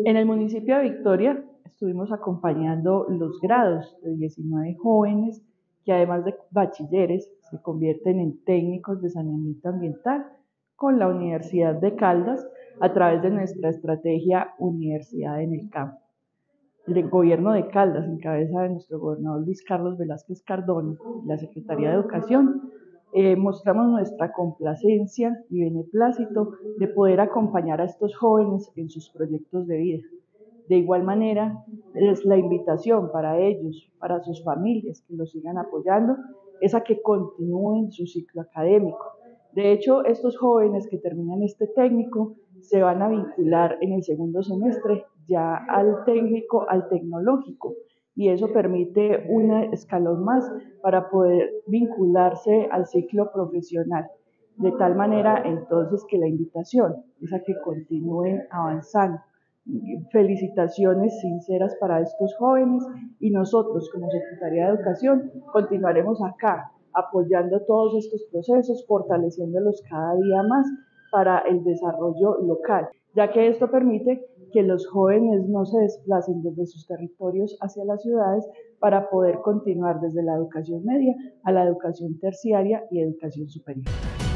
En el municipio de Victoria estuvimos acompañando los grados de 19 jóvenes que además de bachilleres se convierten en técnicos de saneamiento ambiental con la Universidad de Caldas a través de nuestra estrategia Universidad en el Campo. El gobierno de Caldas, en cabeza de nuestro gobernador Luis Carlos Velázquez Cardona, la Secretaría de Educación, mostramos nuestra complacencia y beneplácito de poder acompañar a estos jóvenes en sus proyectos de vida. De igual manera, es la invitación para ellos, para sus familias que los sigan apoyando, es a que continúen su ciclo académico. De hecho, estos jóvenes que terminan este técnico se van a vincular en el segundo semestre ya al técnico, al tecnológico, y eso permite un escalón más para poder vincularse al ciclo profesional. De tal manera, entonces, que la invitación es a que continúen avanzando. Felicitaciones sinceras para estos jóvenes y nosotros como Secretaría de Educación continuaremos acá apoyando todos estos procesos, fortaleciéndolos cada día más para el desarrollo local, ya que esto permite que los jóvenes no se desplacen desde sus territorios hacia las ciudades para poder continuar desde la educación media a la educación terciaria y educación superior.